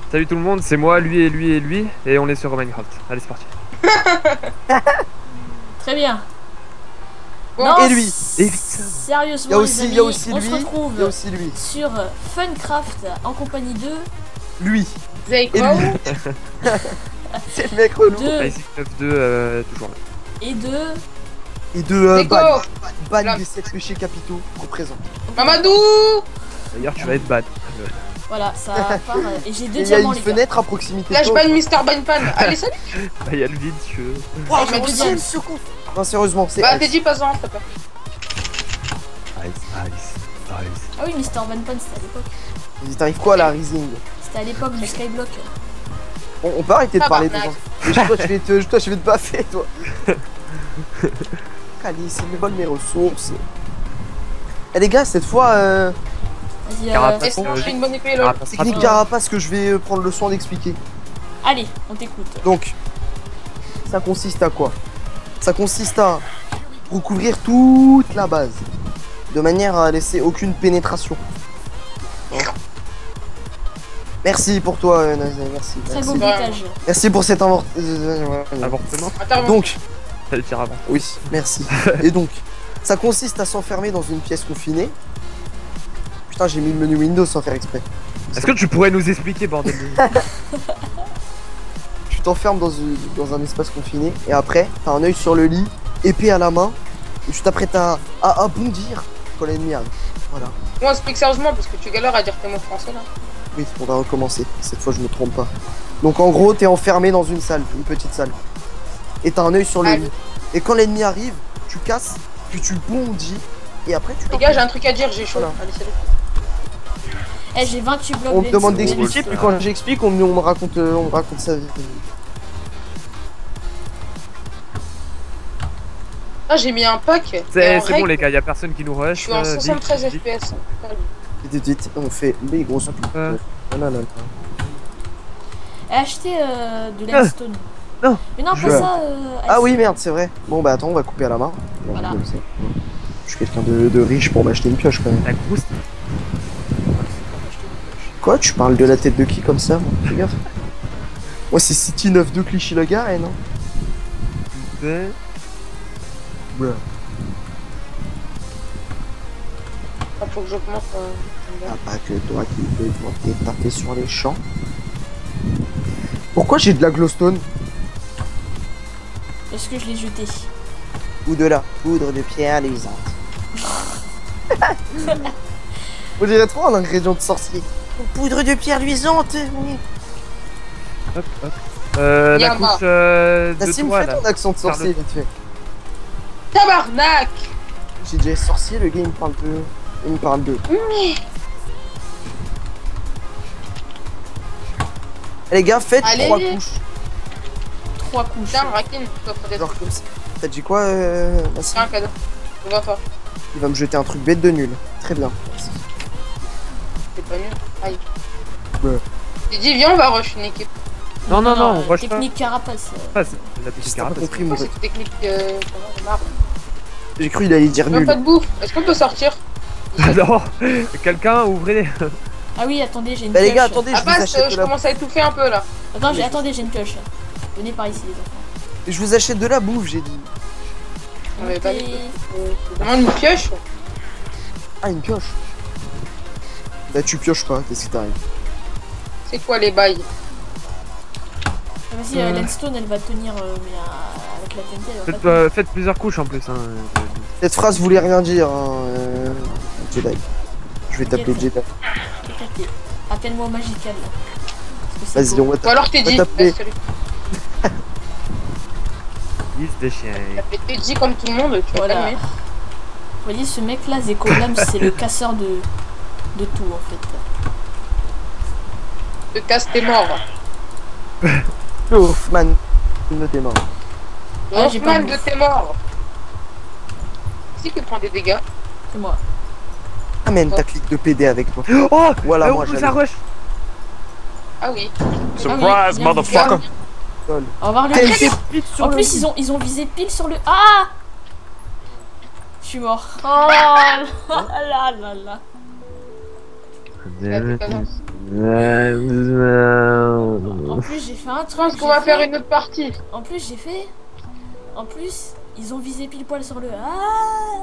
Salut tout le monde, c'est moi, lui et lui et lui, et on est sur Minecraft. Allez, c'est parti. Très bien. Bon, Non, et lui. sérieusement, Il y a aussi, les amis, on se lui. Il y a retrouve aussi lui. sur Funcraft en compagnie de Lui. Zayko. Et lui. C'est le mec relou. deux Ice 92, toujours là. et de Et de Zayko. ban des 7 péchés capitaux représente. Mamadou. D'ailleurs, tu vas être bad. voilà, ça part et j'ai deux Il y a diamants une les gars. fenêtre à proximité. Là, de je toi. banne Mister Banpan. Allez, salut. Bah, il y a le vide, si tu veux. Wow, je j'ai me réussi dis- à me secourir. Non, sérieusement, c'est. Bah, Ice. t'es dit pas en, s'il te plaît. Ice. Ah oui, Mister Van Pan, c'était à l'époque. Il t'arrive quoi là, Rising? C'était à l'époque du Skyblock. Bon, on peut arrêter de parler de Tabarnak. gens. Toi, je vais te baffer, toi. Calice, il me vole mes ressources. Eh les gars, cette fois, Vas-y, Carapace. Est-ce que j'ai une bonne épée, lol? Carapace technique rapide. carapace que je vais prendre le soin d'expliquer. allez, on t'écoute. Donc, ça consiste à quoi? Ça consiste à recouvrir toute la base, de manière à laisser aucune pénétration. Hein. Merci pour toi, Nazé, merci. Très Merci. beau butage. Merci pour cet Avortement. Attends, Donc, Ça le tire avant. oui, merci. Et donc, ça consiste à s'enfermer dans une pièce confinée. Putain, j'ai mis le menu Windows sans faire exprès. Est-ce que tu pourrais nous expliquer, bordel de... Tu t'enfermes dans un espace confiné et après, t'as un œil sur le lit, épée à la main, et tu t'apprêtes à bondir quand l'ennemi arrive. Voilà. moi, explique sérieusement parce que tu galères à dire tes mots français là. Oui, on va recommencer. Cette fois, je me trompe pas. Donc, en gros, t'es enfermé dans une salle, une petite salle. Et t'as un œil sur le Allez. lit. Et quand l'ennemi arrive, tu casses, puis tu bondis, et après, tu Les gars, j'ai un truc à dire, j'ai chaud. Voilà. Allez, salut. Eh, j'ai 28 blocs. On me demande d'Edson. d'expliquer, puis quand j'explique, on me raconte sa vie. Ah, j'ai mis un pack. et C'est en bon, règle, les gars, y'a personne qui nous Je rush. suis en 73 vite. FPS. Vite, vite, on fait les grosses pubs. Voilà, là. Eh, achetez de l'endstone. Non. Mais non, Je- pas ça. Ah oui, merde, c'est vrai. Bon, bah attends, on va couper à la main. Voilà. Comme ça. Je suis quelqu'un de riche pour m'acheter une pioche quand même. La grousse. Quoi? Tu parles de la tête de qui comme ça? Fais gaffe. Moi, c'est City 9 de Clichy-la-Garenne, hein. C'est- Ouais. Ah, faut que j'augmente. Ah, pas que toi qui peux te taper sur les champs. Pourquoi j'ai de la glowstone? Parce que je l'ai jeté. Ou de la poudre de pierre luisante. On dirait trop un ingrédient de sorcier. Poudre de pierre luisante, oui. Hop, hop. La Yama. couche Nassim, de toi, fais là. ton accent de sorcier, Faire vite fait. Tabarnak. J'ai déjà sorcier, le gars il me parle de... Il me parle de... Eh, les gars, faites Allez. 3 couches. 3 couches. Tiens, Rakin, je t'offre des Genre trucs. comme ça. T'as dit quoi, Nassim? Tiens, un cadeau. Devant toi. Il va me jeter un truc bête de nul. Très bien. Merci. C'est pas nul. Aïe. Ouais. J'ai dit, viens, on va rush une équipe. Non, on rush pas. Technique carapace. Passe. La petite J'ai pas carapace. compris, mon Moi, pote. c'est technique. Comment de marbre. J'ai cru il allait dire Même nul. pas de bouffe. Est-ce qu'on peut sortir? Non. Quelqu'un, ouvrez. Ah oui, attendez, j'ai une Bah pioche. les gars, attendez, Ah, je vous passe, achète de je la... commence à étouffer un peu là. Attendez, j'ai une pioche. Venez par ici, les enfants. Je vous achète de la bouffe, j'ai dit. On avait pas Montez. Demande une pioche. Ah, une pioche. Bah tu pioches pas, qu'est-ce qui t'arrive? C'est quoi les bails? Ah, vas-y, l'endstone, elle va tenir, mais avec la TNT, elle va pas tenir. Faites plusieurs couches en plus. Hein. Cette phrase voulait rien dire, hein, Jedi. Je vais t'appeler Jedi. Éclaté. Appelle-moi Magical. Là. Parce que c'est Vas-y, beau. on va Ou alors t'es on va dit. t'appeler. Salut. Liste des chiens. T'es dit comme tout le monde, tu vas Voilà. calmer. Vous voyez, ce mec-là, Zekolam, c'est le casseur de tout, en fait. Te casse, t'es mort. Hoffman, ne t'es mort. Ah, j'ai pas Hoffman de de tes morts. Qui qui prend des dégâts? C'est moi. Amène ta clique de PD avec toi. Oh Voilà, moi où ça j'avais. rush. Ah oui. Surprise, bien vu. motherfucker. Au revoir le Quel mec. pile sur En le plus, lit. ils ont visé pile sur le. Ah! Je suis mort. Oh là là là. En plus, j'ai fait un Je truc. pense qu'on va faire une autre partie. En plus, j'ai fait. En plus, ils ont visé pile poil sur le. Ah.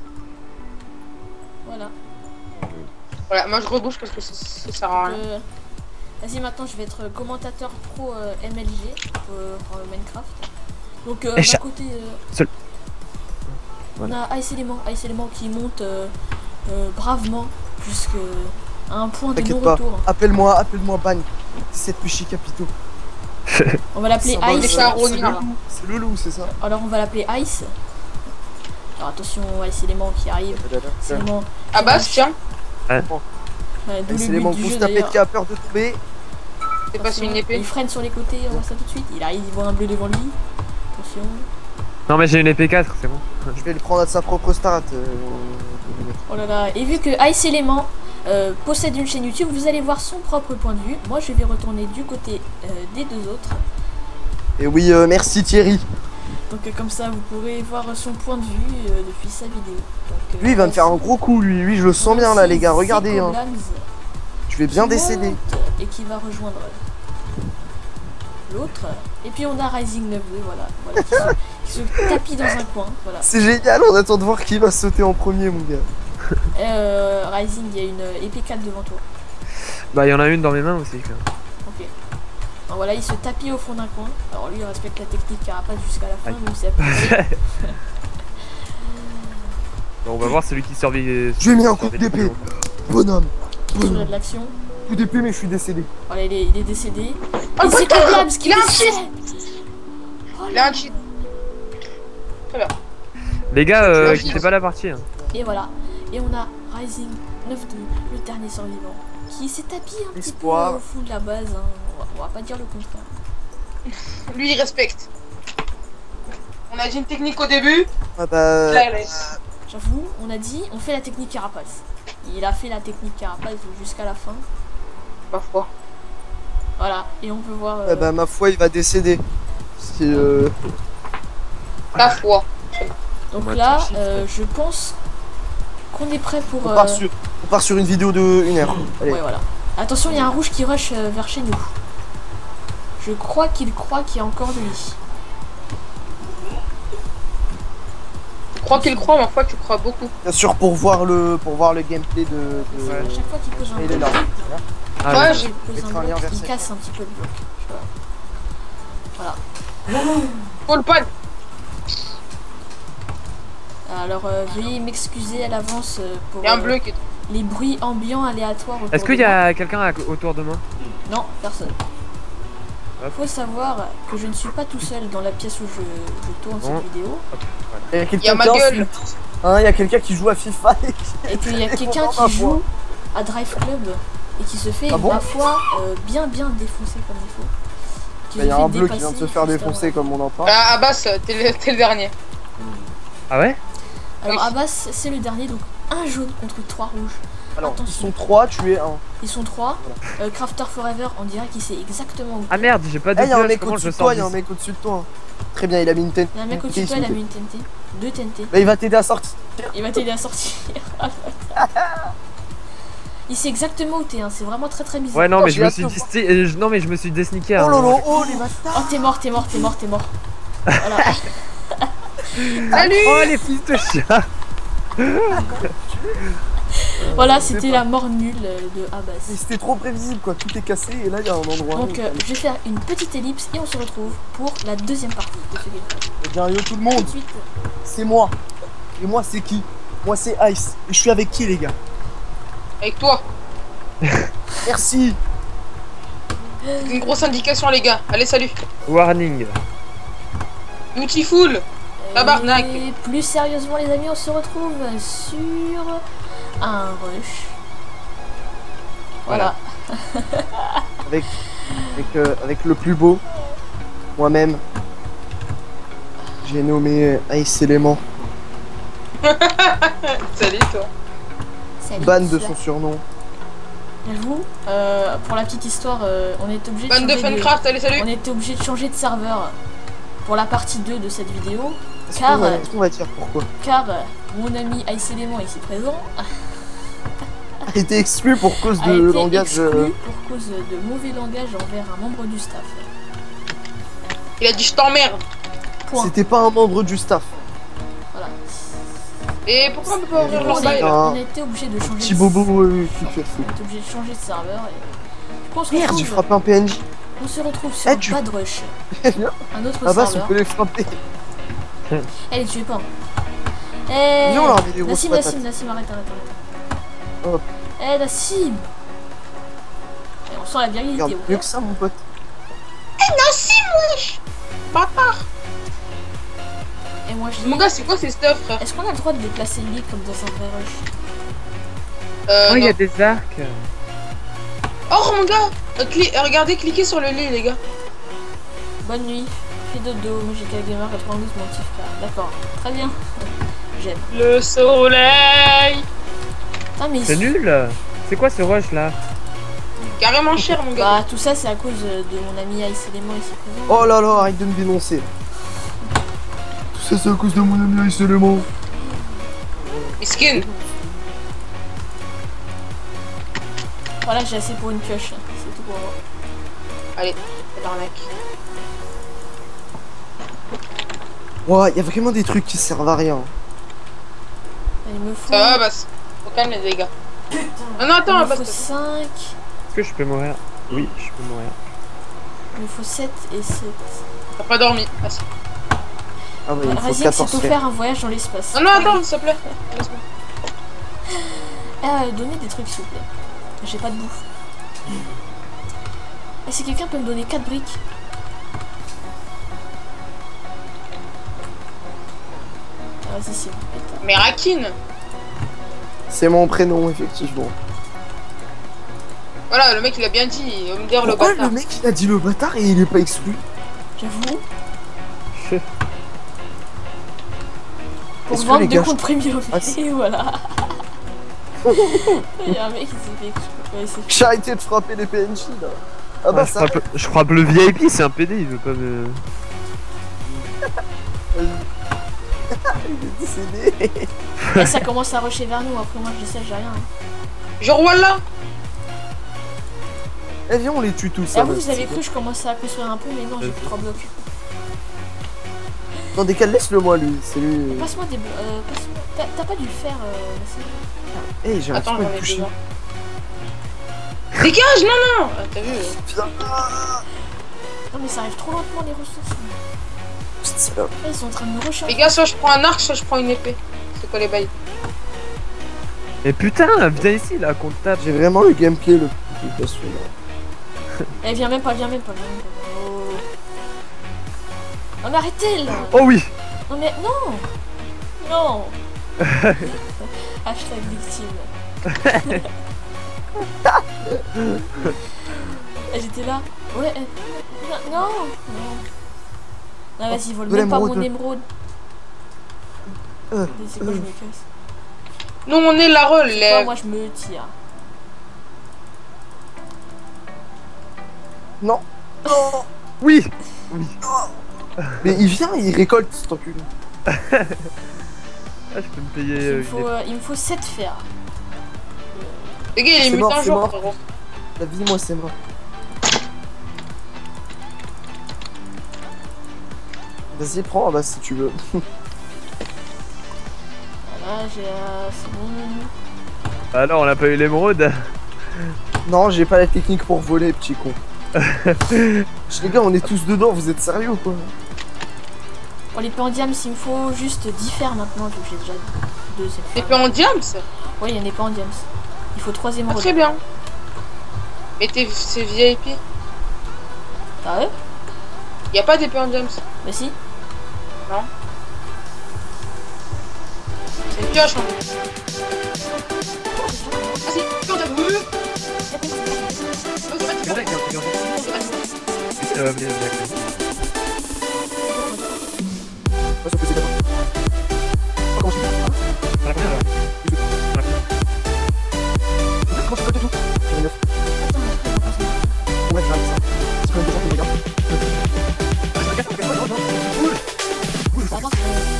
Voilà. Voilà, moi je rebouche parce que ça sert à rien. Vas-y, maintenant je vais être commentateur pro MLG pour Minecraft. Donc, Et d'un côté, Seul. on a Ice Element qui monte bravement jusqu'à un point de T'inquiète pas. non-retour. Appelle-moi Bagne. 17 péchés capitaux. On va l'appeler Symbole, Ice. C'est le loup, c'est ça. Alors, on va l'appeler Ice. Alors, attention, Ice Element qui arrive. Ice Element. Ah bah tiens, D'où C'est le les but du mangos jeu tapés d'ailleurs. qui a peur de tomber. c'est passé une épée. Il freine sur les côtés, on voit ça tout de suite. Il arrive, il voit un bleu devant lui. Attention. Non, mais j'ai une épée 4, c'est bon. Je vais le prendre à sa propre start. Oh là là. Et vu que Ice Element possède une chaîne YouTube, vous allez voir son propre point de vue. Moi, je vais retourner du côté des deux autres. Et oui, merci Thierry. Donc comme ça, vous pourrez voir son point de vue depuis sa vidéo. Donc, Lui, il va me faire un gros coup, lui. Lui, je le sens bien là, les gars. Regardez, hein. Je vais bien Qui décéder. monte et qui va rejoindre l'autre. Et puis on a Rising 9-2, voilà qui se tapit dans un coin. Voilà. C'est génial, on attend de voir qui va sauter en premier, mon gars. Rising, il y a une épée 4 devant toi. Bah, il y en a une dans mes mains aussi. Quoi. Ok. Alors, voilà, il se tapit au fond d'un coin. Alors lui, il respecte la technique carapace jusqu'à la fin, Aïe. donc c'est à peu près. Bon, on va voir celui qui survit. Je lui ai mis un coup d'épée. Bonhomme. Attention, il y a de l'action. Coup d'épée, mais je suis décédé. Voilà, il est décédé. Oh Et c'est putain, Collabs qui il a un le cheat. sait. Oh Il là a un cheat. Les gars, Ouais, quittez pas la partie. Hein. Et voilà. Et on a Rising 9-2, le dernier survivant, qui s'est tapis un petit peu Espoir. au fond de la base. Hein. On va pas dire le contraire. Lui il respecte. On a dit une technique au début. Ah bah. Là, il laisse. J'avoue, on a dit, on fait la technique carapace. Il a fait la technique carapace jusqu'à la fin. Ma foi. Voilà. Et on peut voir. Ah bah, ma foi, il va décéder. C'est La foi. Donc on va là, tout chiffrer. je pense qu'on est prêt pour. on part sur une vidéo de 1 heure. Allez. Ouais, voilà. Attention, il y a un rouge qui rush vers chez nous. Je crois qu'il y a encore de lui. Je crois qu'il croit, ma foi, tu crois beaucoup. Bien sûr, pour voir le gameplay de. Ouais. À chaque fois qu'il pose un Il est là. bloc, Ah, Ouais, mais- j'ai- il pose mettre un un lien bloc, vers il cette- casse un petit peu le bloc. Voilà. Paul Pan. Alors, veuillez m'excuser à l'avance pour Il y a un bleu qui est. les bruits ambiants aléatoires. autour Est-ce de qu'il y moi. a quelqu'un autour de moi? Non, personne. Hop. Faut savoir que je ne suis pas tout seul dans la pièce où je tourne Bon. cette vidéo. Il y a Il y a quelqu'un ma qui gueule. insulte. Hein, il y a quelqu'un qui joue à FIFA. Et qu'il y a quelqu'un Pendant ma qui voix. joue à Drive Club et qui se fait, Ah bon ma foi, bien défoncer comme il faut. Qui Bah, il y se a fait un bleu qui dépasser vient de se faire juste défoncer avant. comme on entend. Ah, Abbas, t'es le dernier. Ah ouais? Alors Oui. Abbas, c'est le dernier, donc un jaune contre 3 rouges. Alors, ils attention. sont 3, tu es 1. Ils sont 3. Crafter Forever, on dirait qu'il sait exactement où. Ah merde, j'ai pas de Eh, il y a un pioche, mec comment au-dessus je de sors toi, il y a un d'ici? mec au-dessus de toi. Très bien, il a mis une tente. Il y a un mec au-dessus de toi, il a mis une TNT. 2 TNT. Bah, il va t'aider à sortir. Il va t'aider à sortir. Il sait exactement où t'es, hein. C'est vraiment très bizarre. Ouais, non, mais j'ai je me hâte suis de dit. Non, mais je me suis désniqué. Oh lolo, oh les bâtards. Oh, t'es mort. Voilà. Salut. Oh, les fils de chien! Voilà, c'est c'était pas- la mort nulle de Mais Abbas. c'était trop prévisible quoi, tout est cassé et là il y a un endroit. Donc, je vais faire une petite ellipse et on se retrouve pour la deuxième partie de ce gameplay. Eh bien yo tout le Tout monde, de suite. c'est moi. Et moi c'est qui? Moi c'est Ice. Et je suis avec qui les gars? Avec toi. Merci. Une grosse indication, les gars. Allez, salut. Warning. Beautiful. Tabarnak. Et plus sérieusement, les amis, on se retrouve sur un rush. Voilà. Avec le plus beau, moi-même. J'ai nommé Ice Element. Salut, toi. Salut, Ban de ça. son surnom. J'avoue, pour la petite histoire, on est obligé de Ban de changer Funcraft, allez, salut. on était obligé de changer de serveur pour la partie 2 de cette vidéo, Est-ce car, qu'on va dire pourquoi? car mon ami Ice Element ici présent été exclu pour cause a de été langage. exclu pour cause de mauvais langage envers un membre du staff. Il a dit je t'emmerde. Point. C'était pas un membre du staff. Voilà. Et pourquoi on peut pas ouvrir On, leur bail Ah. on a été obligé de changer Petit de... bobo, qui fait fou. On a été obligé de changer de serveur et... Du coup, on se Merde, j'ai retrouve, frappé un PNJ. on se retrouve sur Eh, tu- Bad Rush. Viens. Un autre Ah bah, on serveur. peut les frapper. Elle les tuez pas. Eh, Viens, on leur met des grosses Nassim, patates. Nassim, arrête. Hop. Eh, Nassim. Eh, on sent la virilité. Regarde, ok. mieux que ça, mon pote. Bâtard. Et moi, je dis... Mon gars, c'est quoi ces stuff, frère? Est-ce qu'on a le droit de déplacer le lit comme dans un vrai rush? Oh, il y Non. a des arcs. Oh, mon gars, regardez, cliquez sur le lit, les gars. Bonne nuit. Fais dodo, Magic Gamer 92, mon petit frère. D'accord, très bien. J'aime. Le soleil. Ah, mais... C'est nul. C'est quoi ce rush là? Carrément cher, mon gars. Bah, tout ça, c'est à cause de mon ami Ice Element ici présent. Oh là là, arrête de me dénoncer. Tout ça, c'est à cause de mon ami Ice Element. Miskin. Voilà, j'ai assez pour une pioche. C'est tout pour moi. Allez, l'arnaque. Ouais, y a vraiment des trucs qui servent à rien. Il me faut... Ça va, Bass. Faut calme les dégâts. Non, non, Il attends, me faut Bass. 5. Est-ce que je peux mourir? Oui, je peux mourir. Il me faut 7 et 7. T'as pas dormi. Ah, si. Ah bah, il faut Razine, 14 c'est frères. faire un voyage dans l'espace. Non, non, attends, s'il te plaît. Laisse-moi. Donnez des trucs, s'il vous plaît. J'ai pas de bouffe. Et si quelqu'un peut me donner 4 briques. Ah, vas-y, c'est pétard. Mais Rakin. C'est mon prénom, effectivement. Voilà, le mec, il a bien dit. Il va me dire le Pourquoi bâtard. le mec il a dit le bâtard et il est pas exclu? J'avoue. Je- Pour Est-ce que vendre les deux gars, comptes premium. Ah, si. Et voilà. Il y a un mec qui s'est fait exclure. Ouais, c'est- J'ai arrêté de frapper les PNJ là. Ah bah Ouais, ça. je crois que le VIP c'est un PD, il veut pas me. Il est décédé. Là, ça commence à rusher vers nous. Après, moi, je sais, j'ai rien. Genre, voilà. Eh viens, on les tue tous. Et ça à vous, va, vous avez c'est cru que je commençais à construire un peu, mais non, j'ai plus 3 blocs. bon. Non, décale, laisse-le moi lui. C'est lui. Passe-moi des blocs. T'as pas dû le faire, Nassim. Eh, j'ai Attends, pas j'en à ai toucher. besoin. Dégage, non, non. Ah, t'as vu Putain, Non, mais ça arrive trop lentement, les ressources. petite salope. Là, ils sont en train de me rusher. Les gars, soit je prends un arc, soit je prends une épée. C'est quoi les bails? Mais putain, viens ici là, qu'on te tape. J'ai vraiment le gameplay le plus passionnant. Eh, viens même pas, viens même pas. Oh. Non, mais arrêtez, là. Oh oui. Non, mais non. Non. Hashtag victime. Eh, j'étais là. Ouais, non, non. Non, vas-y, vole de même pas mon l'émeraude. émeraude. C'est quoi, je me casse. Nous, on est la relève. Moi, je me tire. Non. Oui. Mais il vient, il récolte cet enculé. Ah, je peux me payer Il me faut 7 fers. Les gars, il est C'est muté mort, un c'est jour, mort. frérot. La vie, moi, c'est mort. Vas-y, prends, bah si tu veux. Voilà, j'ai. C'est bon. Ah non, on a pas eu l'émeraude. Non, j'ai pas la technique pour voler, petit con. Les gars, on est tous dedans, vous êtes sérieux ou quoi? Pour l'épée en diams, il me faut juste 10 fers maintenant, vu que j'ai déjà 2 L'épée en diams? Oui, il y en a pas en diams. Il faut 3 Ah, émeraudes. très bien. Mais c'est VIP. Ah ouais? Y a pas d'épée en diams. Bah si. C'est une pioche, hein. Ah, c'est une pioche, t'as vu? Moi, ça fait c'est Oh, comment je fais? Comment je fais tout? J'ai 9. Ouais, c'est ça. C'est quand même des gens qui me regardent.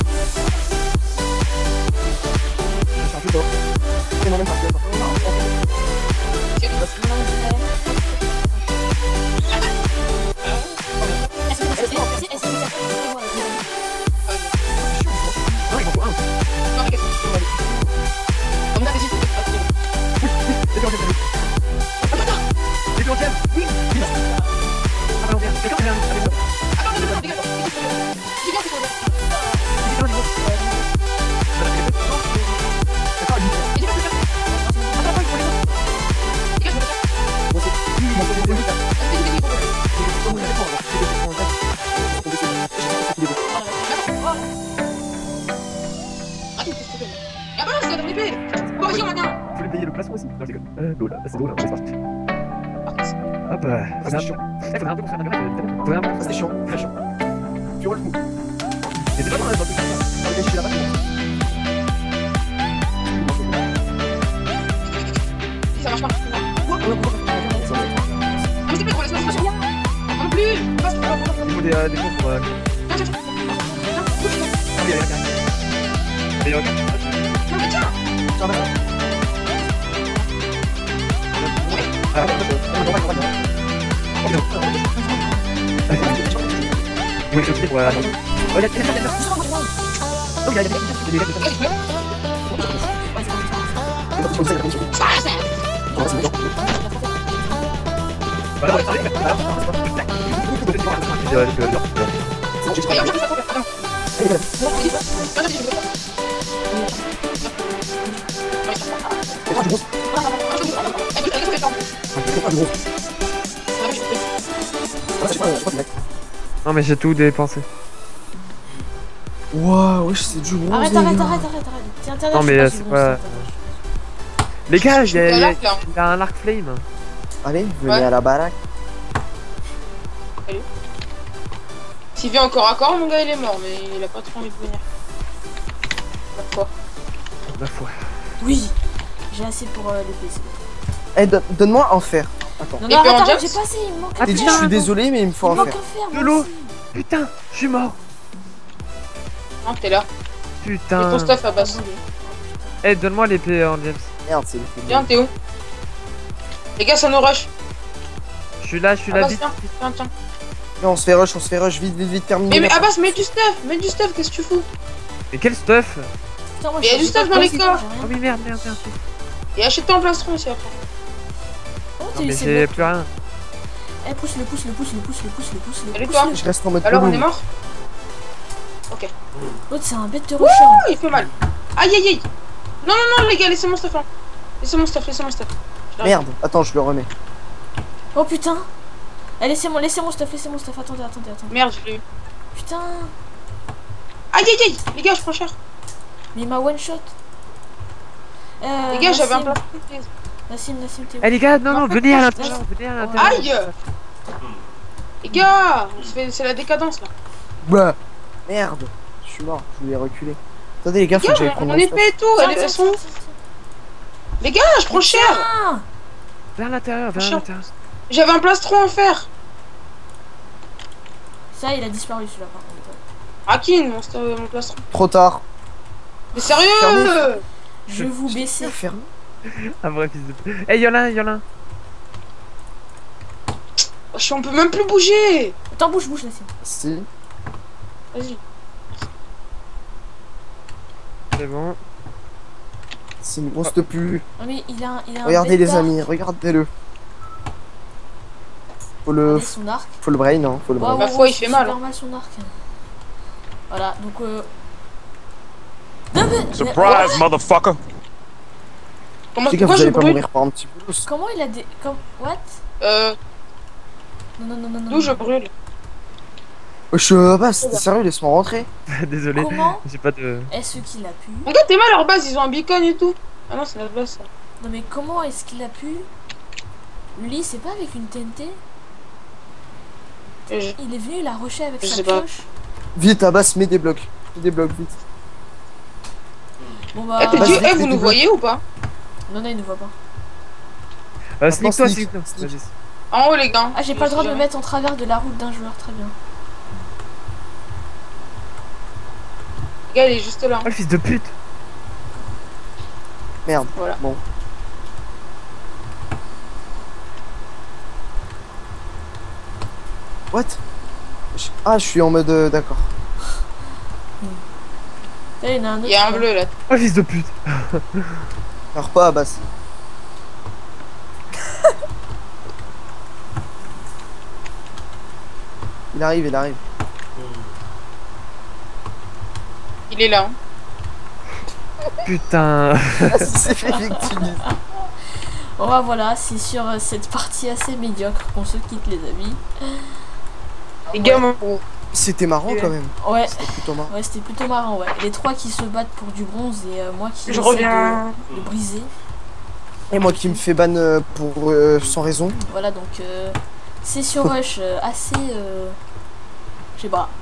Je suis un peu fort. Et non, même pas. Vous voulez payer le plastron aussi? Non, je déconne. Go là, c'est go là, c'est parti. Hop, C'est chiant. faudrait un peu construire un mur. Faudrait un peu. C'est chiant, très chiant. Tu roules le coup. Mais c'est pas dans la zone. Je suis là-bas. Ça marche pas. Mais c'est pas pour laisse-moi se non plus. Passe. Il faut des cours pour. Ah oui, il y a un carré. Non mais tiens. Ah, oui, je sais pour. Oh, il y a oh, il y a non mais j'ai tout dépensé. Waouh, wesh, c'est du gros. Arrête. Tiens, Non, mais c'est pas- Les gars, il y a l'arc, là. un arc flame. Allez, venez Ouais. à la baraque. S'il vient encore à corps, mon gars il est mort, mais il a pas trop envie de venir. La foi. Ma foi. Oui, j'ai assez pour l'épée. Eh, donne-moi en fer. Attends. Non, Et non, puis en arrête, jump j'ai pas assez, il me manque Ah, un J'ai dit, fer. je suis désolé, mais il me faut Il en me manque fer. un fer. De moi l'eau. aussi. Putain, je suis mort. Non, t'es là. Et Putain. ton stuff à base. Eh, donne-moi l'épée en James. Merde, c'est l'effet. Viens, t'es où? Les gars, ça nous rush. Je suis là, Abbas, vite. viens, tiens. Non, on se fait rush, vite, terminé. Mais Abbas, mets du stuff, qu'est-ce que tu fous? Mais quel stuff? Putain, moi, Mais il y a j'ai du pas stuff de dans les place, corps. j'ai rien. Ah oui, merde. Et achète-toi un plastron aussi après. Oh, Non, t'es mais laissé j'ai bloquer. plus rien. Eh, pousse-le. Salut, toi. Je reste en mode Alors, on est colombe. mort? L'autre, c'est un bête de rusher. Oh, il fait mal. Aïe, aïe, aïe. Non, les gars, laissez mon stuff là. Laissez mon stuff. Merde, attends, je le remets. Oh putain. Eh, laissez mon stuff. Attendez. Merde, je l'ai eu. Putain. Aïe, les gars, je prends cher. Mais il m'a one shot. Les gars, j'avais un plastron. Nassim, t'es où? Eh les gars, non, Non, venez à pas- l'intérieur, venez à l'intérieur. Aïe. Les gars, c'est la décadence là. Bah, merde. Je suis mort, je voulais reculer. Attendez, les gars, faut Les que j'aille gars, prendre mon mon stuff. épée et tout, elles sont où? Les gars, je prends cher. Ah, Vers l'intérieur. J'avais un plastron à faire. ça, il a disparu celui-là par contre. Hakin, mon plastron. Trop tard. Mais sérieux? Fermez. Je vais vous baisser. Ferme. Un vrai fils de. Eh, y'en a un. On peut même plus bouger. Attends, bouge, Nassim. Si. Vas-y. C'est bon. C'est une grosse plus. Non, mais il a un Regardez les bêta. amis, regardez-le. Faut Regardez son arc. faut le brain, hein, faut le brain. Waouh, Ma foi, il fait mal, super mal son arc. Voilà, donc Non, mais- Surprise, motherfucker! Comment Les gars, pourquoi vous je allez pas brûle? mourir par un petit peu. Comment il a des... What? Non. D'où je brûle? Je suis pas, c'était sérieux, laisse-moi rentrer. Désolé, Comment j'ai pas de. est-ce qu'il a pu... Mon gars, t'es mal, leur base, ils ont un beacon et tout. Ah non, c'est notre base ça. Non mais comment est-ce qu'il a pu... Lui, c'est pas avec une TNT? Et je- Il est venu, il a rushé avec Je sa sais pas. pioche. Vite, Abbas, mets des blocs. Mets des blocs, vite. Bon bah... Eh, t'es vas-y, dit, fais vous des nous blocs. voyez ou pas? Non, il ne voit pas. Sneak-toi, sneak. sneak-toi. Sneak. Vas-y. En haut, les gars. Ah, j'ai pas le droit de me Jamais. mettre en travers de la route d'un joueur, très bien. Le gars, il est juste là. Oh, le fils de pute. Merde. Voilà. Bon. What? Ah, je suis en mode d'accord. Là, il y en a un autre. Il y a un bleu là. Oh, le fils de pute. Alors pas Abbas. Il arrive, il arrive. Il est là. Hein. Putain. Ah, c'est fait victimiser. Bon bah voilà, c'est sur cette partie assez médiocre qu'on se quitte les amis. Les gars, moi, C'était marrant quand même. Ouais, C'était plutôt marrant. ouais c'était plutôt marrant, ouais. Les trois qui se battent pour du bronze et moi qui je essaie reviens. de briser. Et moi qui me fais ban pour sans raison. Voilà donc session rush assez je sais pas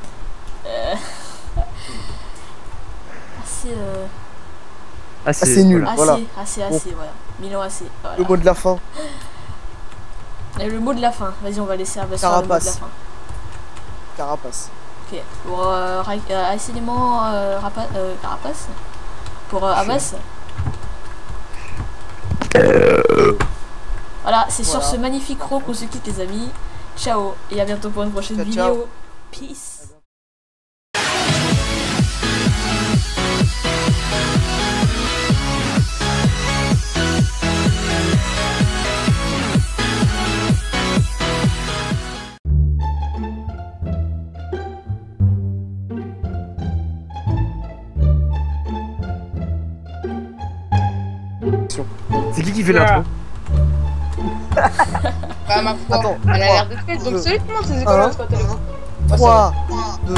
assez Assez nul. assez Voilà. assez Bon. voilà. Milan assez. Voilà. Le mot de la fin. Et le mot de la fin. Vas-y, on va laisser Abbas faire le mot de la Carapace. fin. Carapace. Ok. Pour AC élément Carapace. Pour Abbas. Voilà, c'est sur Voilà. ce magnifique row qu'on se quitte les amis. Ciao et à bientôt pour une prochaine Ciao, vidéo. ciao. Peace. C'est qui fait l'intro? Bah, ma foi, Attends, elle a l'air trois, d'être faite. Donc, deux, salut tout le monde, c'est Nicolas, c'est quoi, t'as le 3, 2,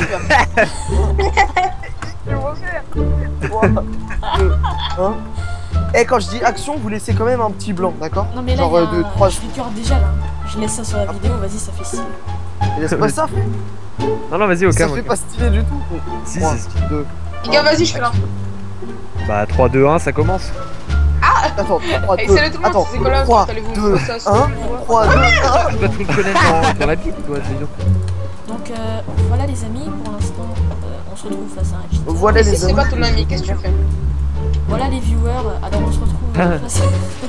1. Et quand je dis action, vous laissez quand même un petit blanc, d'accord? Non mais là, Genre il y a 2, un... 3. je regarde déjà là. Je laisse ça sur la vidéo, vas-y, ça fait style. Laisse pas ça, Non, non, vas-y, au ça calme. fait pas stylé du tout. Si, 3, c'est stylé. 2. Les gars, vas-y, je fais l'intro. Bah, 3, 2, 1, ça commence. Attends, 3, Hey, 2. salut tout le monde, Attends, c'est Nicolas, 3, allez-vous 2, me ça, 1. 3, 2, 1. Tu dois tout le connaître dans la Bible, toi, c'est sûr. Donc voilà les amis, pour l'instant, on se retrouve face à un cheater. Voilà Et si les c'est pas amis. ton ami, qu'est-ce que tu fais? Voilà les viewers, alors on se retrouve face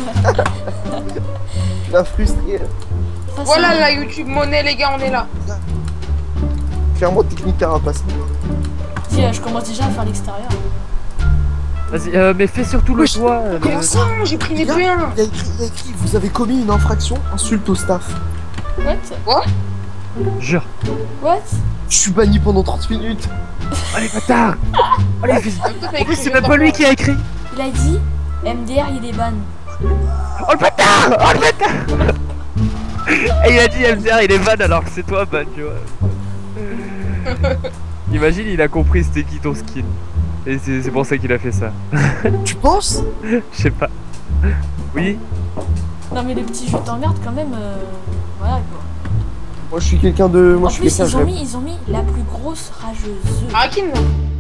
La frustrée. face Voilà à... la YouTube monnaie, les gars, on est là. Clairement, technique carapace. Dis, je commence déjà à faire l'extérieur. Vas-y, mais fais surtout le Wesh, toit. Comment ça? J'ai pris mes Gars, P1. Il y a écrit, vous avez commis une infraction, insulte au staff. What? Jure. What? Je suis banni pendant 30 minutes. Allez, bâtard. Allez, fils. Toi, t'as En plus, écrit c'est même pas lui qui a écrit. Il a dit MDR il est ban. Oh le bâtard. Oh le bâtard. Et il a dit MDR, il est ban alors que c'est toi, ban, tu vois. Imagine, il a compris c'était qui ton skin. Et c'est pour ça qu'il a fait ça. Tu penses? Je sais pas. Oui. Non mais le petit jeu t'emmerde quand même. Voilà quoi. Moi je suis quelqu'un de. Moi En je suis plus quelqu'un ils ont mis la plus grosse rageuse. Arakin.